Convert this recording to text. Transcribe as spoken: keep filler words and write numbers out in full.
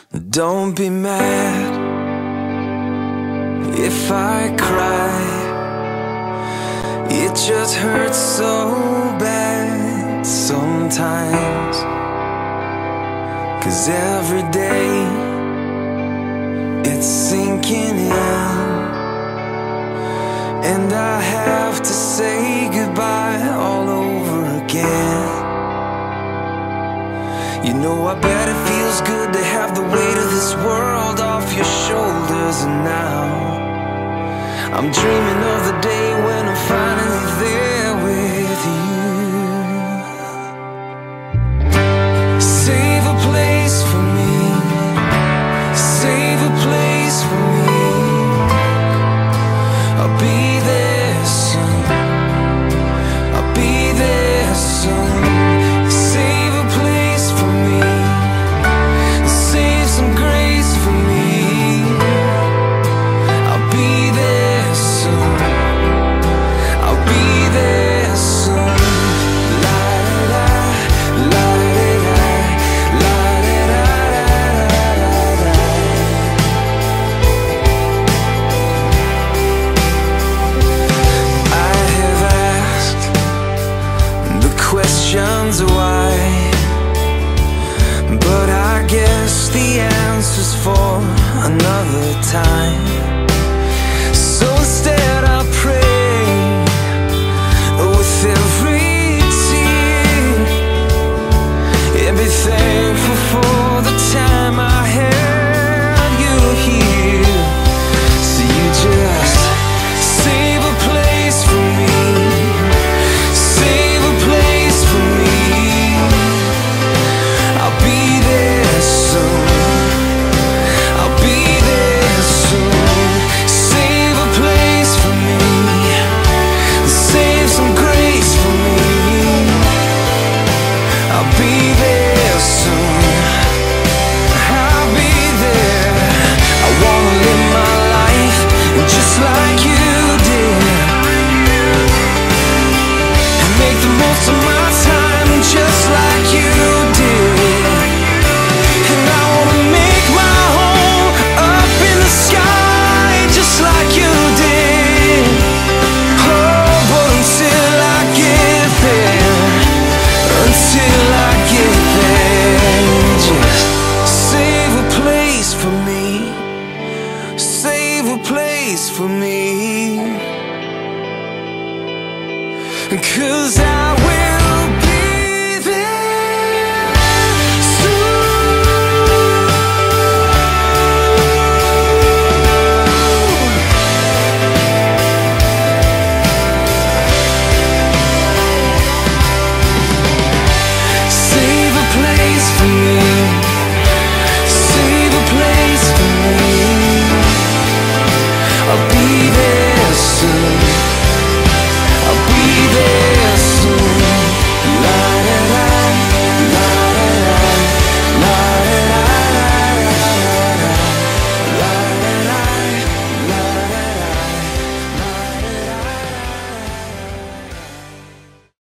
Don't be mad if I cry. It just hurts so bad sometimes, 'cause every day it's sinking in, and I have to say goodbye all over again. You know, I bet it feels good to have the weight of this world off your shoulders. And now I'm dreaming of the day when I'm finally there with you. Save a place for me, save a place for me. I'll be there soon, I'll be there soon. Save a place for me, save some grace for me. I'll be there soon, I'll be there soon. La da da, la da da, la da da da da da. I have asked the questions why, but I guess the answer's for another time. So instead I pray with every tear, and be thankful for the time I had you here. So you just save a place for me, save a place for me. I'll be there soon, I'll be there soon. Save a place for me, save some grace for me. I'll be there soon, I'll be there. I wanna live my life just like you did, and make the most of my time just like you did. And I wanna make my home up in the sky just like you did. Oh, but until I get there, until I get there, just save a place for me, save a place for me. 'Cause I